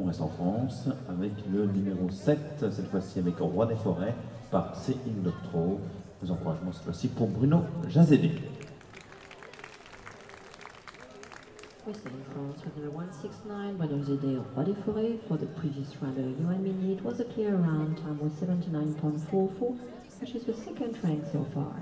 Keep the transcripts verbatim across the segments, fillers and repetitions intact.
On reste en France avec le numéro sept, cette fois-ci avec Roi des Forêts par C. Indoctro. Nos encouragements cette fois-ci pour Bruno Jazédé. We stay in France with number one six nine, Bruno Jazédé of Roi des Forêts. For the previous round of the U N Mini, it was a clear round. Time was seventy-nine point four four, which is the second rank so far.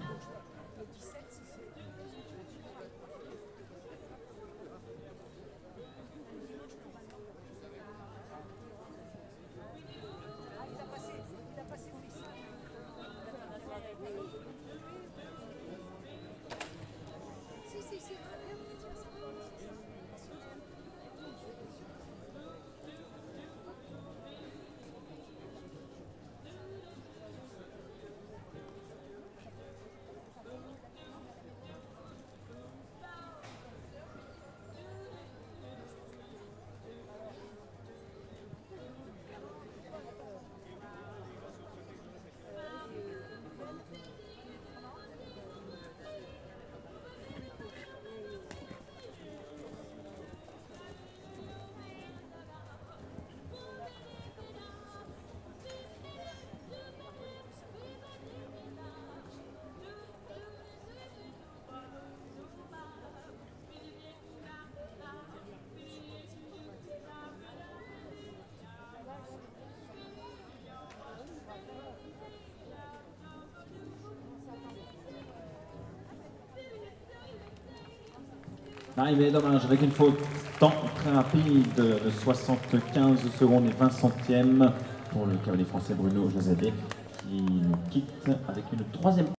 Arrivé dommage avec une faute temps très rapide de soixante-quinze secondes et vingt centièmes pour le cavalier français Bruno Jazédé qui nous quitte avec une troisième